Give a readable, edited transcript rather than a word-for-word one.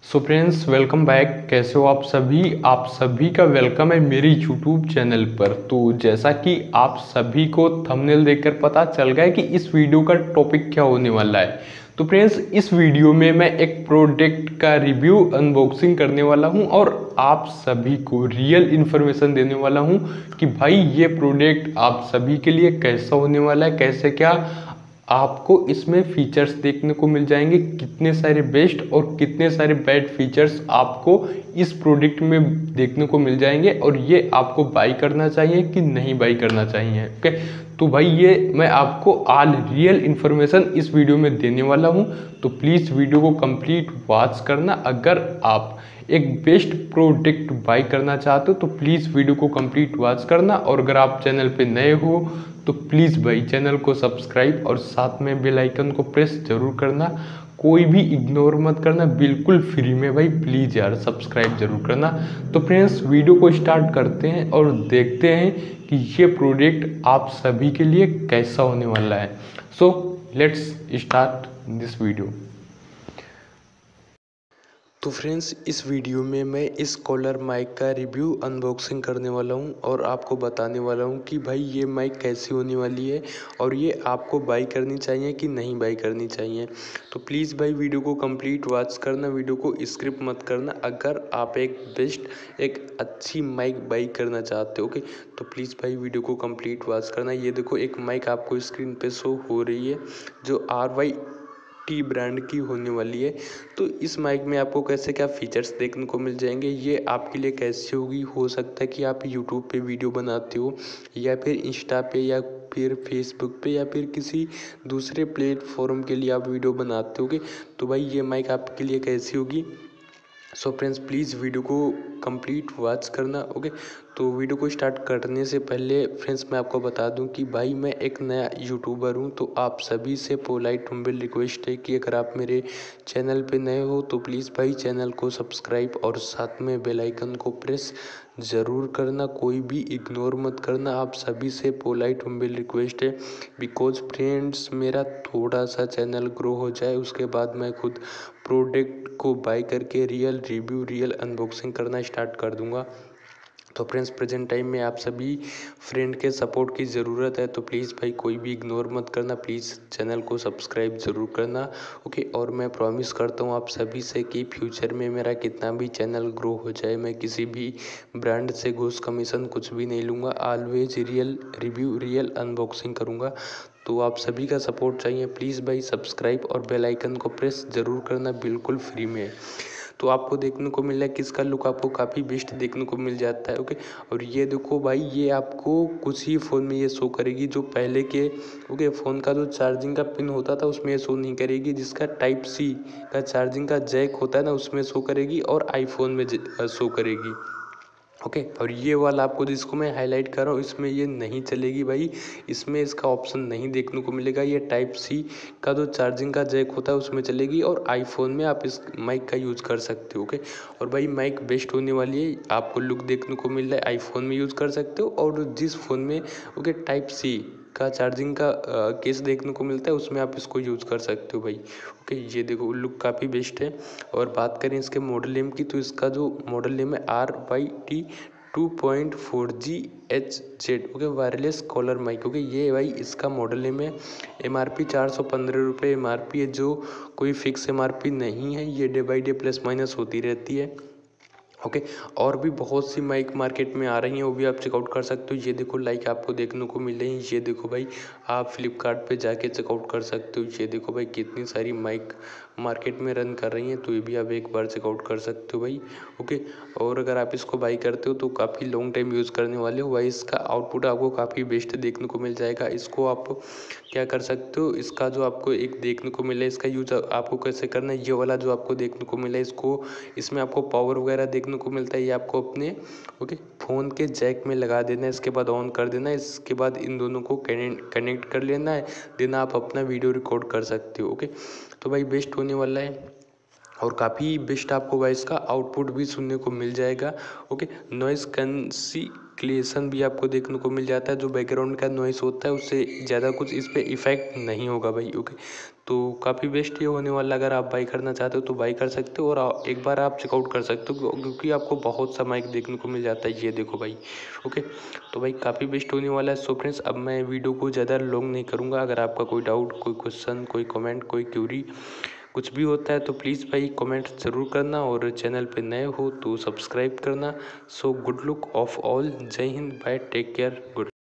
So friends, welcome back. कैसे हो आप सभी का वेलकम है मेरी यूट्यूब चैनल पर। तो जैसा कि आप सभी को थंबनेल देखकर पता चल गया है कि इस वीडियो का टॉपिक क्या होने वाला है। तो फ्रेंड्स, इस वीडियो में मैं एक प्रोडक्ट का रिव्यू अनबॉक्सिंग करने वाला हूं और आप सभी को रियल इन्फॉर्मेशन देने वाला हूं कि भाई ये प्रोडक्ट आप सभी के लिए कैसा होने वाला है, कैसे क्या आपको इसमें फीचर्स देखने को मिल जाएंगे, कितने सारे बेस्ट और कितने सारे बैड फीचर्स आपको इस प्रोडक्ट में देखने को मिल जाएंगे और ये आपको बाई करना चाहिए कि नहीं बाई करना चाहिए। ओके, तो भाई ये मैं आपको ऑल रियल इन्फॉर्मेशन इस वीडियो में देने वाला हूँ। तो प्लीज़ वीडियो को कंप्लीट वॉच करना। अगर आप एक बेस्ट प्रोडक्ट बाई करना चाहते हो तो प्लीज़ वीडियो को कंप्लीट वॉच करना। और अगर आप चैनल पे नए हो तो प्लीज़ भाई चैनल को सब्सक्राइब और साथ में बेल आइकन को प्रेस जरूर करना। कोई भी इग्नोर मत करना, बिल्कुल फ्री में भाई, प्लीज़ यार सब्सक्राइब जरूर करना। तो फ्रेंड्स, वीडियो को स्टार्ट करते हैं और देखते हैं कि ये प्रोडक्ट आप सभी के लिए कैसा होने वाला है। So let's start this video. तो फ्रेंड्स, इस वीडियो में मैं इस कॉलर माइक का रिव्यू अनबॉक्सिंग करने वाला हूं और आपको बताने वाला हूं कि भाई ये माइक कैसी होने वाली है और ये आपको बाई करनी चाहिए कि नहीं बाई करनी चाहिए। तो प्लीज़ भाई वीडियो को कंप्लीट वॉच करना, वीडियो को स्किप मत करना। अगर आप एक अच्छी माइक बाई करना चाहते हो, ओके, तो प्लीज़ भाई वीडियो को कंप्लीट वॉच करना। ये देखो, एक माइक आपको स्क्रीन पे शो हो रही है जो RYT ब्रांड की होने वाली है। तो इस माइक में आपको कैसे क्या फीचर्स देखने को मिल जाएंगे, ये आपके लिए कैसे होगी। हो सकता है कि आप यूट्यूब पे वीडियो बनाते हो या फिर इंस्टा पे या फिर फेसबुक पे या फिर किसी दूसरे प्लेटफॉर्म के लिए आप वीडियो बनाते होगे, तो भाई ये माइक आपके लिए कैसी होगी। सो फ्रेंड्स, प्लीज़ वीडियो को कंप्लीट वॉच करना। ओके, तो वीडियो को स्टार्ट करने से पहले फ्रेंड्स मैं आपको बता दूं कि भाई मैं एक नया यूट्यूबर हूं, तो आप सभी से पोलाइट हम्बल रिक्वेस्ट है कि अगर आप मेरे चैनल पे नए हो तो प्लीज़ भाई चैनल को सब्सक्राइब और साथ में बेल आइकन को प्रेस ज़रूर करना। कोई भी इग्नोर मत करना, आप सभी से पोलाइट हम्बल रिक्वेस्ट है। बिकॉज फ्रेंड्स, मेरा थोड़ा सा चैनल ग्रो हो जाए उसके बाद मैं खुद प्रोडक्ट को बाय करके रियल रिव्यू, रियल अनबॉक्सिंग करना स्टार्ट कर दूंगा। तो फ्रेंड्स, प्रेजेंट टाइम में आप सभी फ्रेंड के सपोर्ट की ज़रूरत है, तो प्लीज़ भाई कोई भी इग्नोर मत करना, प्लीज़ चैनल को सब्सक्राइब ज़रूर करना। ओके, और मैं प्रॉमिस करता हूँ आप सभी से कि फ्यूचर में मेरा कितना भी चैनल ग्रो हो जाए, मैं किसी भी ब्रांड से घूस कमीशन कुछ भी नहीं लूँगा। Always real review, real unboxing करूँगा। तो आप सभी का सपोर्ट चाहिए, प्लीज़ भाई सब्सक्राइब और बेल आइकन को प्रेस ज़रूर करना, बिल्कुल फ्री में। तो आपको देखने को मिल रहा है कि इसका लुक आपको काफ़ी बेस्ट देखने को मिल जाता है। ओके, और ये देखो भाई, ये आपको कुछ ही फ़ोन में ये शो करेगी जो पहले के फ़ोन का जो चार्जिंग का पिन होता था उसमें ये शो नहीं करेगी। जिसका टाइप सी का चार्जिंग का जैक होता है ना, उसमें शो करेगी और आईफोन में शो करेगी। ओके, और ये वाला आपको जिसको मैं हाईलाइट कर रहा हूँ इसमें ये नहीं चलेगी भाई, इसमें इसका ऑप्शन नहीं देखने को मिलेगा। ये टाइप सी का जो चार्जिंग का जैक होता है उसमें चलेगी और आईफोन में आप इस माइक का यूज़ कर सकते हो। ओके, और भाई माइक बेस्ट होने वाली है, आपको लुक देखने को मिल रहा है, आईफोन में यूज़ कर सकते हो और जिस फ़ोन में टाइप सी का चार्जिंग का केस देखने को मिलता है उसमें आप इसको यूज़ कर सकते हो भाई। ओके, ये देखो लुक काफ़ी बेस्ट है। और बात करें इसके मॉडल नेम की, तो इसका जो मॉडल नेम है RYT 2.4GHZ। Okay, wireless collar mic. Okay, ये भाई इसका मॉडल नेम है। MRP 415 रुपये MRP है, जो कोई फिक्स MRP नहीं है, ये day by day plus minus होती रहती है। ओके, और भी बहुत सी माइक मार्केट में आ रही हैं, वो भी आप चेकआउट कर सकते हो। ये देखो लाइक आपको देखने को मिल रही है, ये देखो भाई आप फ्लिपकार्ट पे जाके चेकआउट कर सकते हो। ये देखो भाई कितनी सारी माइक मार्केट में रन कर रही हैं, तो ये भी आप एक बार चेकआउट कर सकते हो भाई। ओके, और अगर आप इसको बाई करते हो तो काफ़ी लॉन्ग टाइम यूज़ करने वाले हो भाई, इसका आउटपुट आपको काफ़ी बेस्ट देखने को मिल जाएगा। इसको आप क्या कर सकते हो, इसका जो आपको एक देखने को मिले, इसका यूज आपको कैसे करना है, ये वाला जो आपको देखने को मिला इसको, इसमें आपको पावर वगैरह देखने को मिलता है। ये आपको अपने फ़ोन के जैक में लगा देना है, इसके बाद ऑन कर देना है, इसके बाद इन दोनों को कनेक्ट कर लेना है, देन आप अपना वीडियो रिकॉर्ड कर सकते हो। ओके, तो भाई बेस्ट होने वाला है। और काफ़ी बेस्ट आपको वॉइस का आउटपुट भी सुनने को मिल जाएगा। ओके, नॉइज़ कैंसिलेशन भी आपको देखने को मिल जाता है। जो बैकग्राउंड का नॉइज़ होता है उससे ज़्यादा कुछ इस पे इफ़ेक्ट नहीं होगा भाई। ओके, तो काफ़ी बेस्ट ये होने वाला। अगर आप बाई करना चाहते हो तो बाई कर सकते हो, और एक बार आप चेकआउट कर सकते हो, क्योंकि आपको बहुत सा माइक देखने को मिल जाता है। ये देखो भाई। ओके, तो भाई काफ़ी बेस्ट होने वाला है। सो फ्रेंड्स, अब मैं वीडियो को ज़्यादा लॉन्ग नहीं करूँगा। अगर आपका कोई डाउट, कोई क्वेश्चन, कोई कमेंट, कोई क्यूरी कुछ भी होता है तो प्लीज़ भाई कमेंट ज़रूर करना, और चैनल पे नए हो तो सब्सक्राइब करना। So good luck of all. जय हिंद, बाय, टेक केयर, गुड।